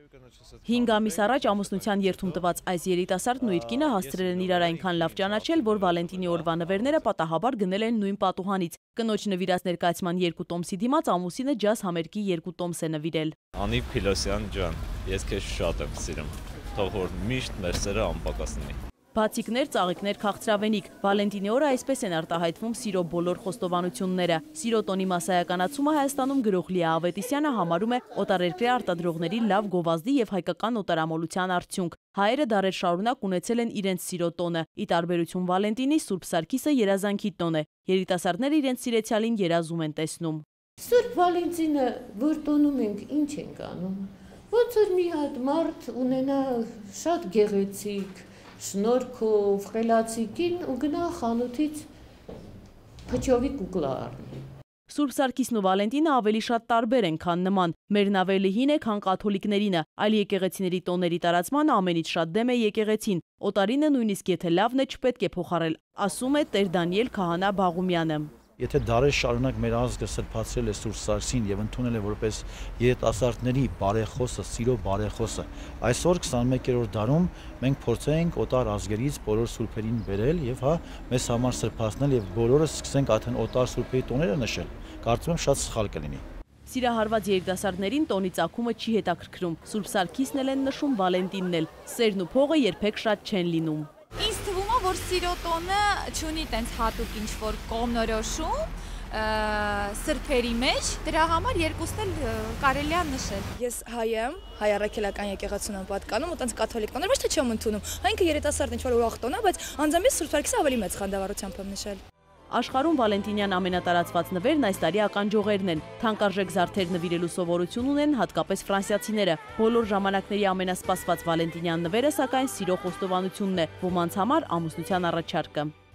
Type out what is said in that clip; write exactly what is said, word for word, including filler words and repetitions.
Հինգ ամիս առաջ ամուսնության երթում տված այս երիտասարդն ու իր կինը հասցրել են իրար այնքան լավ ճանաչել, որ Վալենտինի օրվա նվերները պատահաբար գնել են նույն պատուհանից։ Կնոջ նվիրած ներկայացման երկու տոմսի դիմաց ամուսինը ջազ համերգի երկու տոմս է նվիրել։ Անի Փիլոսյան ջան, ես քեզ շատ եմ սիրում, թող որ միշտ մեր սերը անպակաս լինի։ Բացիկներ, ծաղիկներ, քաղցրավենիք, Վալենտինի օրը այսպես են արտահայտվում սիրո բոլոր խոստովանությունները։ Սիրո տոնի մասսայականացումը Հայաստանում գրող Լիա Ավետիսյանը համարում է օտարերկրյա արտադրողների լավ գովազդի եւ հայկական օտարամոլության արդյունք։ Հայերը դարեր շարունակ ունեցել են իրենց սիրո տոնը։ Ի տարբերություն Վալենտինի, Սուրբ Սարգիսը երազանքի տոն է։ Երիտասարդները իրենց սիրեցյալին երազում են տեսնում։ Սուրբ Վալենտինը, որ տոնում ենք, ինչ ենք անում։ Ոնց որ մի հատ մարդ ունենա շատ գեղեցիկ շնորհքով, խելացի կին ու գնա խանութից փչովի կուկլա առնի։ Սուրբ Սարգիսն ու Վալենտինը ավելի շատ տարբեր են, քան նման։ Մերն ավելի հին է, քան կաթոլիկներինը, այլ եկեղեցիների տոների տարածմանը ամենից շատ դեմ է եկեղեցին։ Օտարինը նույնիսկ եթե լավն է, չպետք է փոխարել, ասում է Տեր Դանիել Քահանա Բաղումյանը։ Եթե դարեր շարունակ մեր ազգը սրբացրել է Սուրբ Սարգսին եւ ընդունել է որպես երիտասարդների բարեխոսը, սիրո բարեխոսը, այսօր քսաներկերորդ դարում մենք փորձենք օտար ազգերից բոլոր սուրբերին բերել եւ հա մեզ համար սրբացնել եւ բոլորս սկսենք արդեն օտար սուրբերի տոները նշել։ Կարծում եմ շատ սխալ կլինի։ Սիրահարված երիտասարդներին տոնի ծագումը չի հետաքրքրում։ Սուրբ Սարգիսն էլ են նշում, Վալենտինն էլ։ Սերն ու փողը երբեք շատ չեն լինում։ Ինձ թվում է, որ սիրո տոնը չունի տենց հատուկ ինչ-որ կողմնորոշում սրբերի մեջ, դրա համար երկուսն էլ կարելի է նշել։ Ես հայ եմ, հայ առաքելական եկեղեցուն եմ պատկանում, ու տենց կաթոլիկ տոներ ոչ թե չեմ ընդունում։ Հա ինքը երիտասարդ ինչ-որ ուրախ տոն է, բայց անձամբ ես Սուրբ Սարգիսը ավելի մեծ խանդավառությամբ եմ նշել։ Աշխարհում Վալենտինյան ամենատարածված նվերն այս տարի ականջողերն են։ Թանկարժեք զարդեր նվիրելու սովորություն ունեն հատկապես ֆրանսիացիները։ Բոլոր ժամանակների ամենասպասված Վալենտինյան նվերը սակայն սիրո խոստովանությունն է, ոմանց համար ամուսնության առաջարկը։